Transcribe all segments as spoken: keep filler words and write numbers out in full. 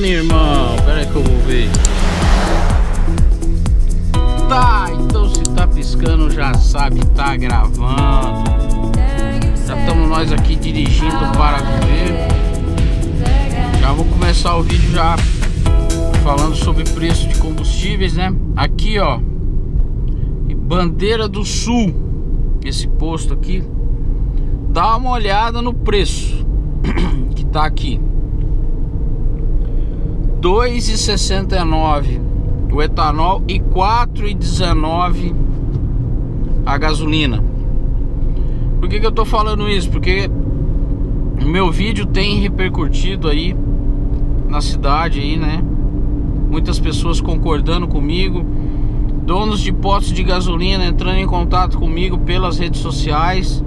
gravando, irmão? Pera aí que eu vou ver. Tá, então se tá piscando já sabe, tá gravando. Já estamos nós aqui dirigindo para ver. Já vou começar o vídeo já falando sobre preço de combustíveis, né? Aqui, ó, Bandeira do Sul, esse posto aqui. Dá uma olhada no preço que tá aqui. dois reais e sessenta e nove centavos o etanol e quatro reais e dezenove centavos a gasolina. Por que que eu tô falando isso? Porque o meu vídeo tem repercutido aí na cidade aí, né? Muitas pessoas concordando comigo, donos de postos de gasolina entrando em contato comigo pelas redes sociais,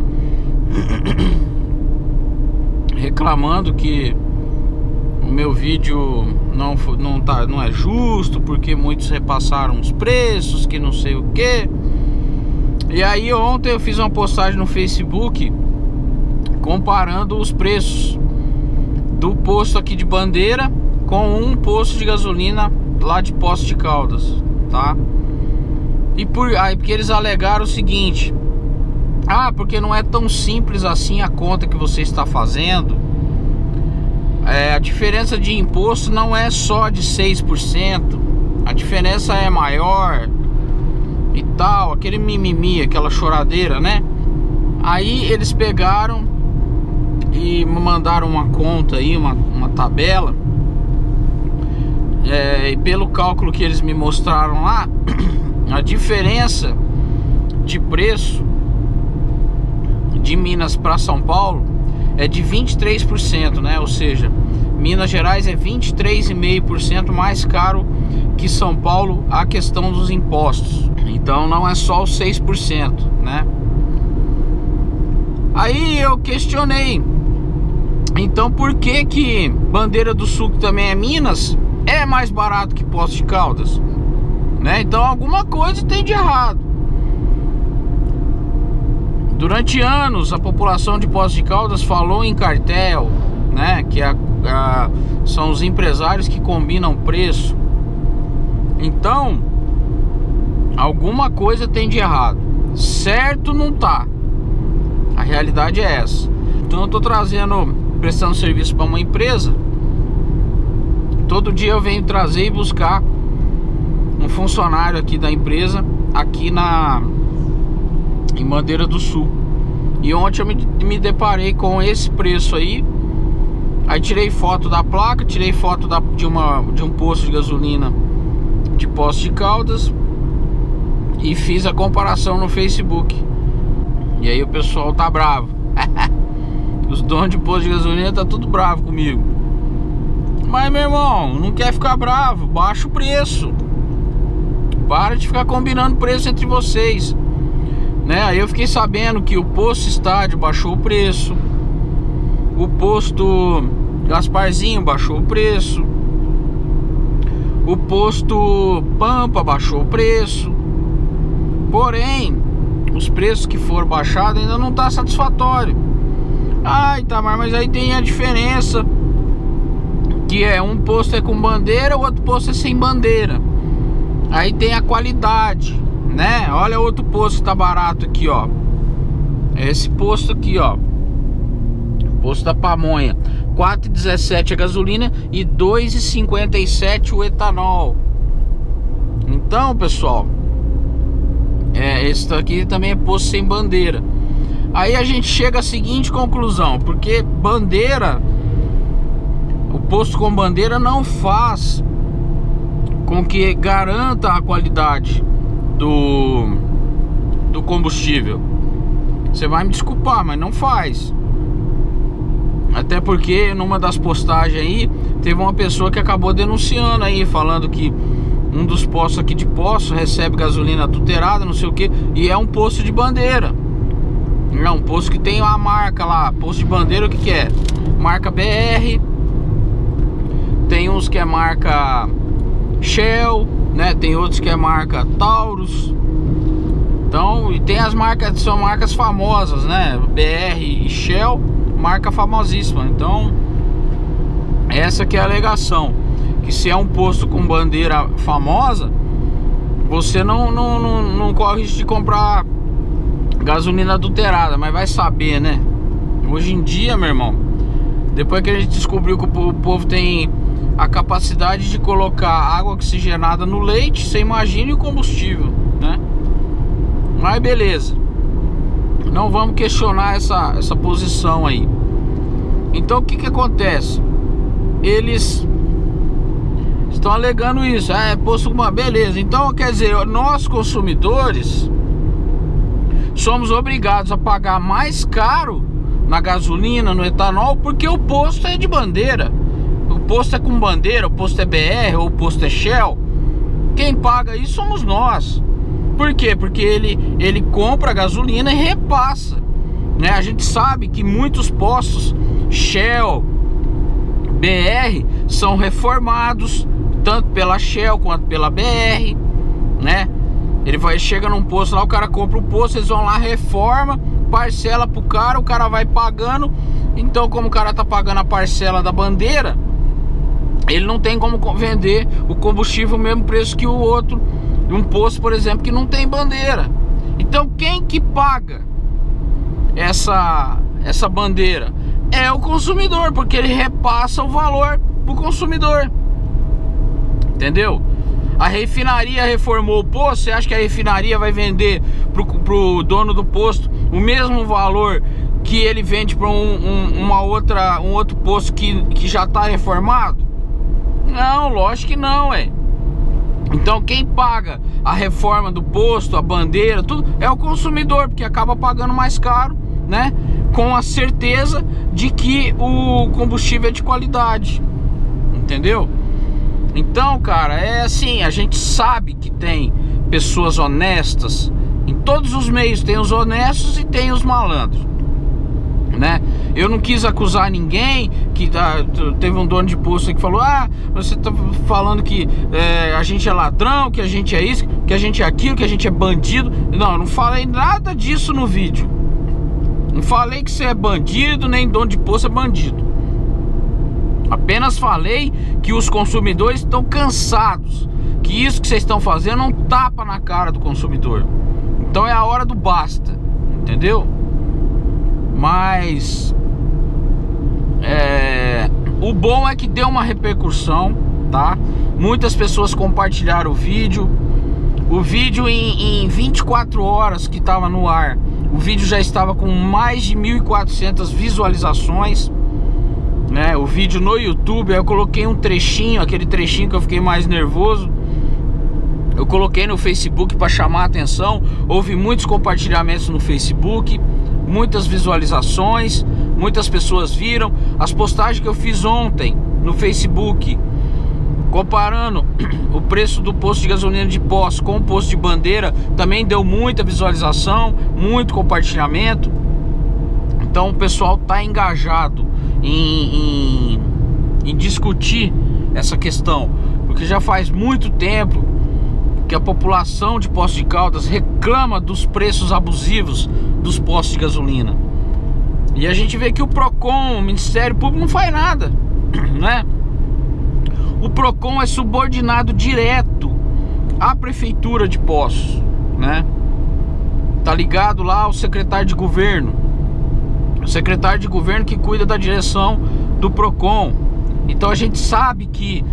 reclamando que o meu vídeo não, não, tá, não é justo, porque muitos repassaram os preços, que não sei o que. E aí ontem eu fiz uma postagem no Facebook comparando os preços do posto aqui de Bandeira com um posto de gasolina lá de Poços de Caldas, tá? E por aí, porque eles alegaram o seguinte: ah, porque não é tão simples assim a conta que você está fazendo. É, a diferença de imposto não é só de seis por cento, a diferença é maior e tal, aquele mimimi, aquela choradeira, né? Aí eles pegaram e me mandaram uma conta aí, uma, uma tabela, é, e pelo cálculo que eles me mostraram lá, a diferença de preço de Minas para São Paulo é de vinte e três por cento, né? Ou seja, Minas Gerais é vinte e três vírgula cinco por cento mais caro que São Paulo a questão dos impostos. Então não é só os seis por cento, né? Aí eu questionei, então por que que Bandeira do Sul, que também é Minas, é mais barato que Poços de Caldas, né? Então alguma coisa tem de errado. Durante anos a população de Poços de Caldas falou em cartel, né? Que a, a, são os empresários que combinam preço. Então alguma coisa tem de errado. Certo não tá. A realidade é essa. Então eu tô trazendo, prestando serviço para uma empresa. Todo dia eu venho trazer e buscar um funcionário aqui da empresa, aqui na em Bandeira do Sul. E ontem eu me, me deparei com esse preço aí. Aí tirei foto da placa, tirei foto da, de, uma, de um posto de gasolina de Poços de Caldas e fiz a comparação no Facebook. E aí o pessoal tá bravo. Os donos de posto de gasolina tá tudo bravo comigo. Mas meu irmão, não quer ficar bravo, baixa o preço. Para de ficar combinando preço entre vocês, né? Aí eu fiquei sabendo que o posto Estádio baixou o preço, o posto Gasparzinho baixou o preço, o posto Pampa baixou o preço. Porém, os preços que foram baixados ainda não tá satisfatório. Ai, tá, mas aí tem a diferença, que é um posto é com bandeira, o outro posto é sem bandeira. Aí tem a qualidade, né? Olha outro posto que tá barato aqui, ó. Esse posto aqui, ó, posto da Pamonha, quatro reais e dezessete centavos a gasolina e dois reais e cinquenta e sete centavos o etanol. Então, pessoal, é, esse daqui também é posto sem bandeira. Aí a gente chega à seguinte conclusão: porque bandeira, o posto com bandeira não faz com que garanta a qualidade do, do combustível. Você vai me desculpar, mas não faz. Até porque numa das postagens aí teve uma pessoa que acabou denunciando aí, falando que um dos postos aqui de Poços recebe gasolina adulterada, não sei o que, e é um posto de bandeira. É um posto que tem uma marca lá, posto de bandeira, o que que é? Marca B R. Tem uns que é marca Shell, né? Tem outros que é marca Taurus. Então, e tem as marcas, são marcas famosas, né? B R e Shell, marca famosíssima. Então, essa que é a alegação. que se é um posto com bandeira famosa, você não, não, não, não corre risco de comprar gasolina adulterada, mas vai saber, né? Hoje em dia, meu irmão, depois que a gente descobriu que o povo tem a capacidade de colocar água oxigenada no leite, você imagine o combustível, né? Mas beleza, não vamos questionar essa, essa posição aí. Então o que que acontece? Eles estão alegando isso. Ah, é posto com uma beleza. Então quer dizer, nós consumidores somos obrigados a pagar mais caro na gasolina, no etanol, porque o posto é de bandeira. O posto é com bandeira, o posto é B R ou o posto é Shell. Quem paga isso somos nós. Por quê? Porque ele, ele compra a gasolina e repassa, né? A gente sabe que muitos postos Shell, B R são reformados, tanto pela Shell quanto pela B R, né? Ele vai, chega num posto lá, o cara compra o posto, eles vão lá, reforma, parcela pro cara, o cara vai pagando. Então, como o cara tá pagando a parcela da bandeira, ele não tem como vender o combustível o mesmo preço que o outro, um posto, por exemplo, que não tem bandeira. Então, quem que paga essa, essa bandeira? É o consumidor, porque ele repassa o valor pro consumidor. Entendeu? A refinaria reformou o posto. Você acha que a refinaria vai vender pro, pro dono do posto o mesmo valor que ele vende para um, um, uma outra, um outro posto que, que já está reformado? Não, lógico que não, é. Então quem paga a reforma do posto, a bandeira, tudo é o consumidor, porque acaba pagando mais caro, né? Com a certeza de que o combustível é de qualidade. Entendeu? Então, cara, é assim, a gente sabe que tem pessoas honestas. Em todos os meios tem os honestos e tem os malandros, né? Eu não quis acusar ninguém. Que ah, teve um dono de posto que falou: ah, você tá falando que é, a gente é ladrão, que a gente é isso, que a gente é aquilo, que a gente é bandido. Não, eu não falei nada disso no vídeo. Não falei que você é bandido, nem dono de posto é bandido. Apenas falei que os consumidores estão cansados, que isso que vocês estão fazendo é um tapa na cara do consumidor. Então é a hora do basta, entendeu? Mas é, o bom é que deu uma repercussão, tá? Muitas pessoas compartilharam o vídeo. O vídeo em, em vinte e quatro horas que estava no ar, o vídeo já estava com mais de mil e quatrocentas visualizações, né? O vídeo no YouTube, eu coloquei um trechinho, aquele trechinho que eu fiquei mais nervoso, eu coloquei no Facebook para chamar a atenção. Houve muitos compartilhamentos no Facebook, muitas visualizações, muitas pessoas viram. As postagens que eu fiz ontem no Facebook, comparando o preço do posto de gasolina de posto com o posto de bandeira, também deu muita visualização, muito compartilhamento. Então o pessoal tá engajado em, em, em discutir essa questão, porque já faz muito tempo que a população de Poços de Caldas reclama dos preços abusivos dos postos de gasolina. E a gente vê que o Procon, o Ministério Público, não faz nada, né? O Procon é subordinado direto à Prefeitura de Poços, né? Tá ligado lá ao secretário de governo. O secretário de governo que cuida da direção do Procon. Então a gente sabe que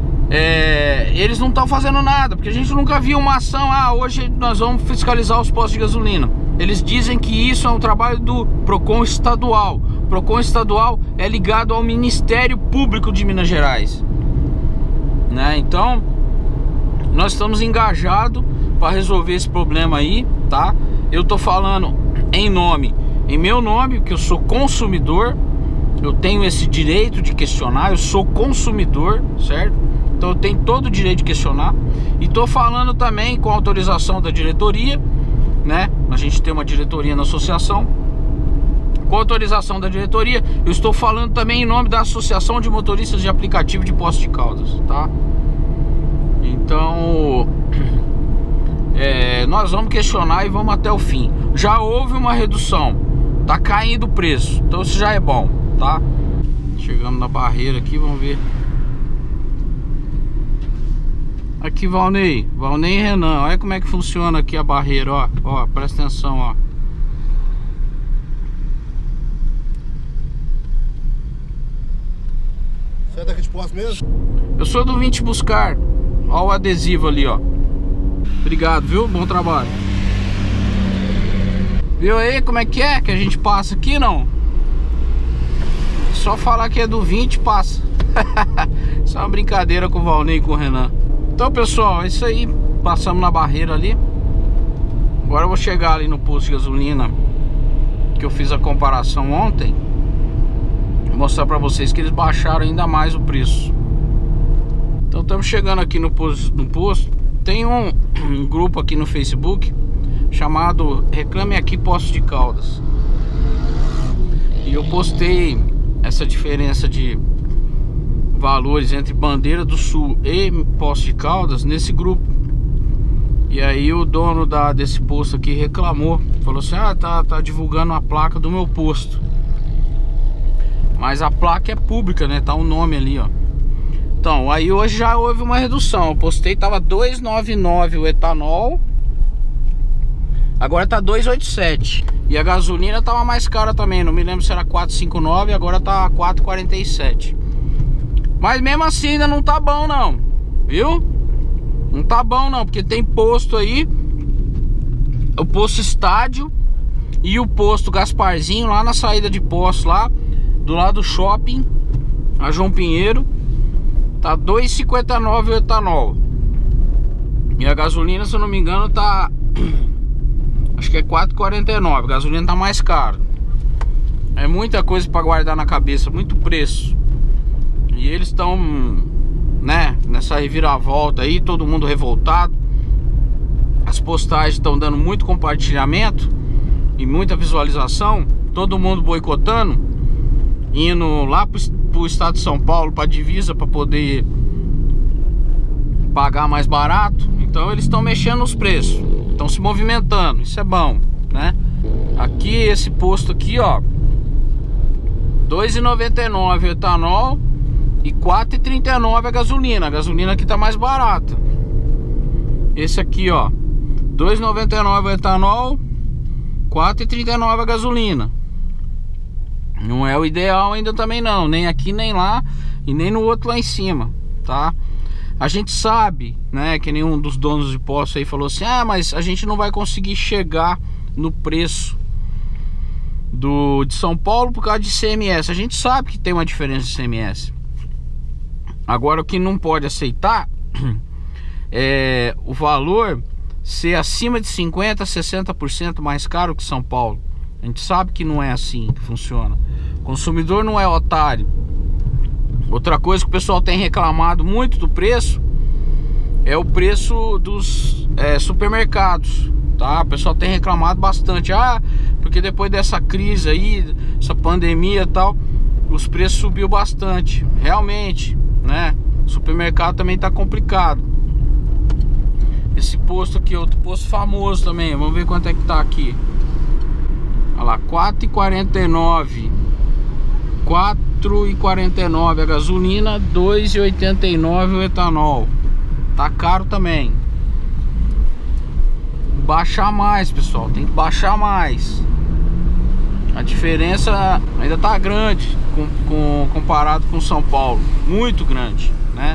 é, eles não estão fazendo nada, porque a gente nunca viu uma ação. Ah, hoje nós vamos fiscalizar os postos de gasolina. Eles dizem que isso é um trabalho do Procon estadual. O Procon estadual é ligado ao Ministério Público de Minas Gerais, né? Então nós estamos engajados para resolver esse problema aí, tá? Eu tô falando em nome, em meu nome, porque eu sou consumidor. Eu tenho esse direito de questionar. Eu sou consumidor, certo? Então eu tenho todo o direito de questionar. E tô falando também com autorização da diretoria, né? A gente tem uma diretoria na associação. Com autorização da diretoria, eu estou falando também em nome da Associação de Motoristas de Aplicativo de Poços de Caldas, tá? Então é, nós vamos questionar e vamos até o fim. Já houve uma redução, tá caindo o preço, então isso já é bom, tá? Chegando na barreira aqui, vamos ver. Aqui, Valnei, Valnei e Renan, olha como é que funciona aqui a barreira, ó, ó, presta atenção, ó. Você é daqui de Poços mesmo? Eu sou do Vim Te Buscar, ó o adesivo ali, ó. Obrigado, viu? Bom trabalho. Viu aí como é que é que a gente passa aqui, não? Só falar que é do vinte, passa. Isso é uma brincadeira com o Valnei e com o Renan. Então, pessoal, é isso aí. Passamos na barreira ali. Agora eu vou chegar ali no posto de gasolina que eu fiz a comparação ontem. Vou mostrar pra vocês que eles baixaram ainda mais o preço. Então estamos chegando aqui no posto, no posto. Tem um, um grupo aqui no Facebook chamado Reclame Aqui Poços de Caldas. E eu postei essa diferença de valores entre Bandeira do Sul e Poços de Caldas nesse grupo. E aí o dono da, desse posto aqui reclamou, falou assim: ah, tá, tá divulgando a placa do meu posto. Mas a placa é pública, né? Tá o nome ali, ó. Então, aí hoje já houve uma redução. Eu postei, tava dois e noventa e nove o etanol. Agora tá dois e oitenta e sete. E a gasolina tava mais cara também. Não me lembro se era quatro e cinquenta e nove, agora tá quatro e quarenta e sete. Mas mesmo assim ainda não tá bom não, viu? Não tá bom não, porque tem posto aí, o posto Estádio e o posto Gasparzinho lá na saída de posto lá, do lado do shopping, a João Pinheiro. Tá dois e cinquenta e nove o etanol. E a gasolina, se eu não me engano, tá... acho que é quatro e quarenta e nove. A gasolina tá mais cara. É muita coisa pra guardar na cabeça, muito preço. E eles estão, né, nessa reviravolta aí, todo mundo revoltado. As postagens estão dando muito compartilhamento e muita visualização. Todo mundo boicotando, indo lá pro, pro estado de São Paulo, pra divisa, pra poder pagar mais barato. Então eles estão mexendo nos preços, estão se movimentando, isso é bom, né? Aqui, esse posto aqui, ó, dois e noventa e nove o etanol e quatro e trinta e nove a gasolina. A gasolina aqui tá mais barata. Esse aqui, ó, dois e noventa e nove o etanol, quatro e trinta e nove a gasolina. Não é o ideal ainda também não, nem aqui nem lá e nem no outro lá em cima, tá? A gente sabe, né, que nenhum dos donos de posto aí falou assim: ah, mas a gente não vai conseguir chegar no preço do, de São Paulo por causa de I C M S. A gente sabe que tem uma diferença de I C M S. Agora, o que não pode aceitar é o valor ser acima de cinquenta, sessenta por cento mais caro que São Paulo. A gente sabe que não é assim que funciona. O consumidor não é otário. Outra coisa que o pessoal tem reclamado muito do preço é o preço dos é, supermercados, tá? O pessoal tem reclamado bastante. Ah, porque depois dessa crise aí, essa pandemia e tal, os preços subiu bastante. Realmente, né? O supermercado também tá complicado. Esse posto aqui, outro posto famoso também. Vamos ver quanto é que tá aqui. Olha lá, quatro e quarenta e nove. quatro e quarenta e nove a gasolina, dois e oitenta e nove o etanol. Tá caro também. Baixar mais, pessoal, tem que baixar mais. A diferença ainda tá grande com, com, comparado com São Paulo. Muito grande, né?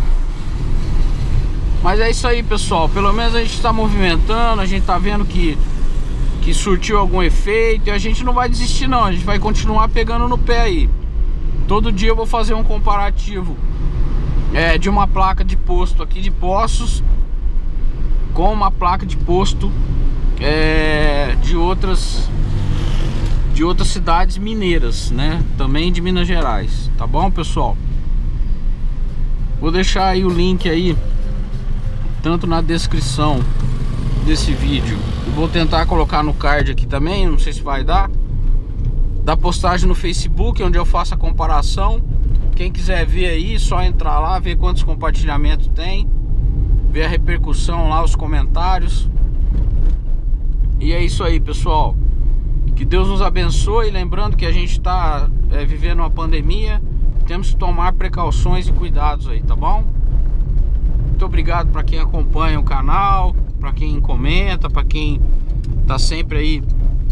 Mas é isso aí, pessoal. Pelo menos a gente tá movimentando. A gente tá vendo que que surtiu algum efeito. E a gente não vai desistir não. A gente vai continuar pegando no pé aí. Todo dia eu vou fazer um comparativo é, de uma placa de posto aqui de Poços com uma placa de posto é, de outras de outras cidades mineiras, né? Também de Minas Gerais, tá bom, pessoal? Vou deixar aí o link aí, tanto na descrição desse vídeo, eu vou tentar colocar no card aqui também, não sei se vai dar, da postagem no Facebook, onde eu faço a comparação. Quem quiser ver aí, só entrar lá, ver quantos compartilhamentos tem, ver a repercussão lá, os comentários. E é isso aí, pessoal. Que Deus nos abençoe. Lembrando que a gente está é, vivendo uma pandemia, temos que tomar precauções e cuidados aí, tá bom? Muito obrigado para quem acompanha o canal, para quem comenta, para quem tá sempre aí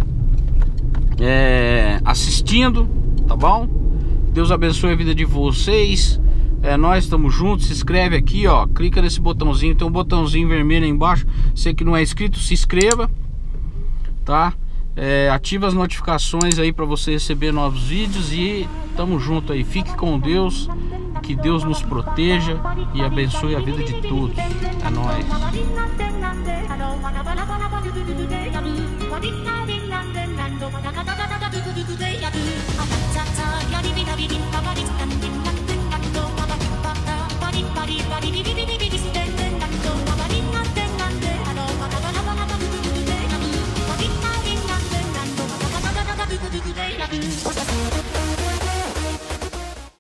é, assistindo, tá bom? Deus abençoe a vida de vocês. É, nós estamos juntos. Se inscreve aqui, ó, clica nesse botãozinho, tem um botãozinho vermelho aí embaixo. Você que não é inscrito, se inscreva, tá? É, ativa as notificações aí para você receber novos vídeos. E tamo junto aí, fique com Deus, que Deus nos proteja e abençoe a vida de todos. É nóis.